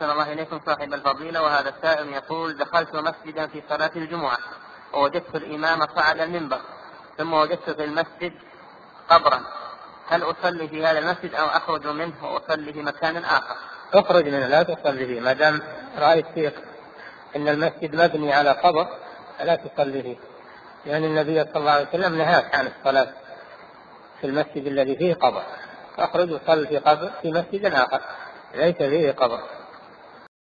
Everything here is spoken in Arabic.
أحسن الله إليكم صاحب الفضيلة. وهذا السائل يقول: دخلت مسجدا في صلاة الجمعة ووجدت الإمام صعد المنبر ثم وجدت في المسجد قبرا، هل أصلي في هذا المسجد أو أخرج منه وأصلي في مكان آخر؟ اخرج منه، لا تصلي فيه ما دام رأيت فيه إن المسجد مبني على قبر لا تصلي فيه، لأن النبي صلى الله عليه وسلم نهاك عن الصلاة في المسجد الذي فيه قبر، اخرج وصلي في مسجد آخر ليس فيه قبر.